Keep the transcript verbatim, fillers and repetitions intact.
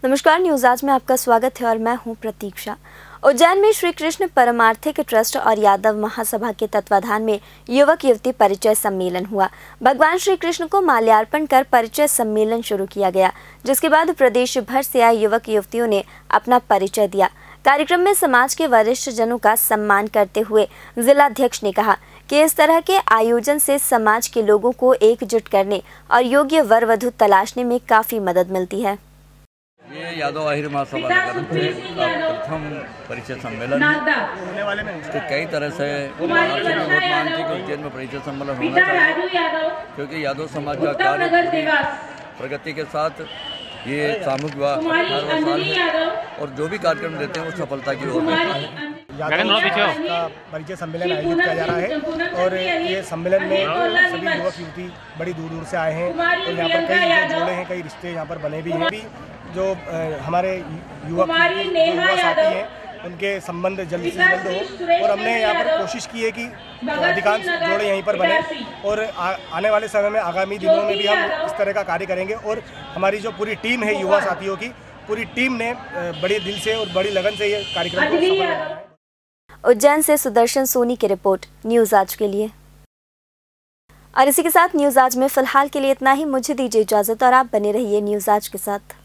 नमस्कार, न्यूज आज में आपका स्वागत है और मैं हूं प्रतीक्षा। उज्जैन में श्री कृष्ण परमार्थिक ट्रस्ट और यादव महासभा के तत्वाधान में युवक युवती परिचय सम्मेलन हुआ। भगवान श्री कृष्ण को माल्यार्पण कर परिचय सम्मेलन शुरू किया गया, जिसके बाद प्रदेश भर से आए युवक युवतियों ने अपना परिचय दिया। कार्यक्रम में समाज के वरिष्ठ जनों का सम्मान करते हुए जिलाध्यक्ष ने कहा कि इस तरह के आयोजन से समाज के लोगों को एकजुट करने और योग्य वर वधू तलाशने में काफी मदद मिलती है। ये यादव आहिर महासभा की तरफ से प्रथम परिचय सम्मेलन है। इसके कई तरह से बहुत मान थी कि उज्जैन में परिचय सम्मेलन होना चाहिए, क्योंकि यादव समाज का कार्य पूरी प्रगति के साथ ये सामूहिक विवाह अठारहवां साल है और जो भी कार्यक्रम देते हैं वो सफलता की ओर बढ़ता है। यादव का परिचय सम्मेलन आयोजित किया जा रहा है और ये सम्मेलन में सभी युवक युवती बड़ी दूर दूर से आए हैं और यहाँ पर कई जो जोड़े हैं, कई रिश्ते यहाँ पर बने भी हैं। भी जो हमारे युवक युवा साथी हैं उनके संबंध जल्द से जल्द हो और हमने यहाँ पर कोशिश की है कि अधिकांश जोड़े यहीं पर बने और आ, आने वाले समय में आगामी दिनों में भी हम इस तरह का कार्य करेंगे। और हमारी जो पूरी टीम है युवा साथियों की, पूरी टीम ने बड़े दिल से और बड़ी लगन से ये कार्यक्रम को सफल बनाया है। उज्जैन से सुदर्शन सोनी की रिपोर्ट न्यूज आज के लिए। और इसी के साथ न्यूज आज में फिलहाल के लिए इतना ही। मुझे दीजिए इजाजत और आप बने रहिए न्यूज आज के साथ।